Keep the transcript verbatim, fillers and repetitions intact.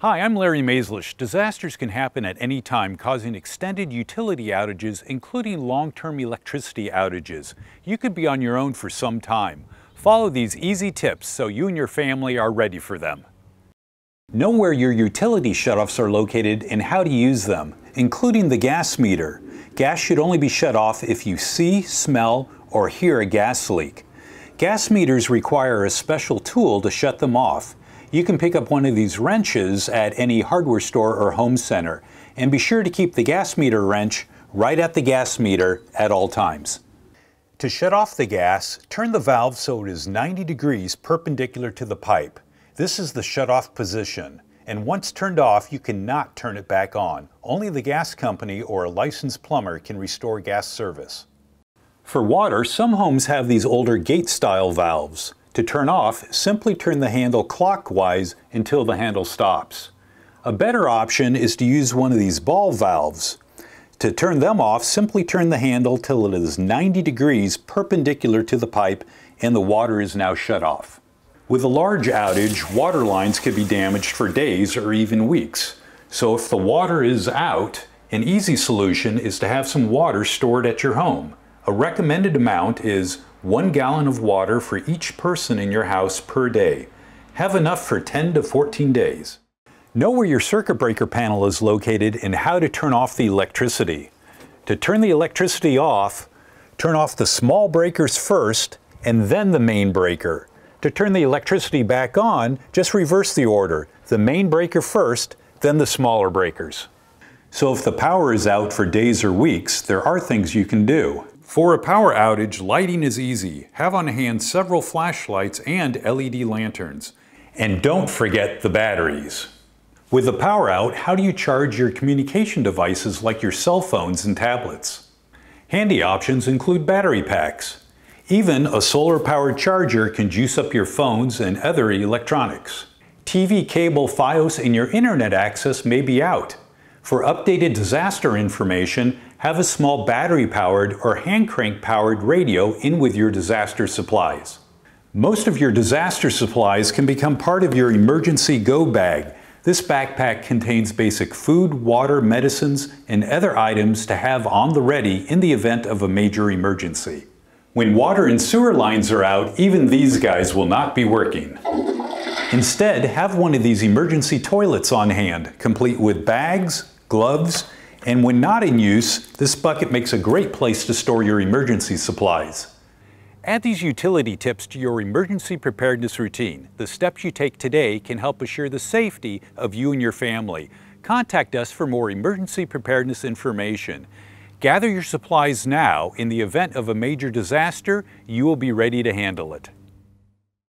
Hi, I'm Larry Maizlish. Disasters can happen at any time, causing extended utility outages, including long-term electricity outages. You could be on your own for some time. Follow these easy tips so you and your family are ready for them. Know where your utility shutoffs are located and how to use them, including the gas meter. Gas should only be shut off if you see, smell, or hear a gas leak. Gas meters require a special tool to shut them off. You can pick up one of these wrenches at any hardware store or home center, and be sure to keep the gas meter wrench right at the gas meter at all times. To shut off the gas, turn the valve so it is ninety degrees perpendicular to the pipe. This is the shut-off position, and once turned off, you cannot turn it back on. Only the gas company or a licensed plumber can restore gas service. For water, some homes have these older gate-style valves. To turn off, simply turn the handle clockwise until the handle stops. A better option is to use one of these ball valves. To turn them off, simply turn the handle till it is ninety degrees perpendicular to the pipe and the water is now shut off. With a large outage, water lines could be damaged for days or even weeks. So if the water is out, an easy solution is to have some water stored at your home. A recommended amount is one gallon of water for each person in your house per day. Have enough for ten to fourteen days. Know where your circuit breaker panel is located and how to turn off the electricity. To turn the electricity off, turn off the small breakers first and then the main breaker. To turn the electricity back on, just reverse the order. The main breaker first, then the smaller breakers. So if the power is out for days or weeks, there are things you can do. For a power outage, lighting is easy. Have on hand several flashlights and L E D lanterns. And don't forget the batteries. With the power out, how do you charge your communication devices like your cell phones and tablets? Handy options include battery packs. Even a solar-powered charger can juice up your phones and other electronics. T V cable, Fios, and your internet access may be out. For updated disaster information, have a small battery-powered or hand-crank-powered radio in with your disaster supplies. Most of your disaster supplies can become part of your emergency go bag. This backpack contains basic food, water, medicines, and other items to have on the ready in the event of a major emergency. When water and sewer lines are out, even these guys will not be working. Instead, have one of these emergency toilets on hand, complete with bags, gloves, and when not in use, this bucket makes a great place to store your emergency supplies. Add these utility tips to your emergency preparedness routine. The steps you take today can help assure the safety of you and your family. Contact us for more emergency preparedness information. Gather your supplies now. In the event of a major disaster, you will be ready to handle it.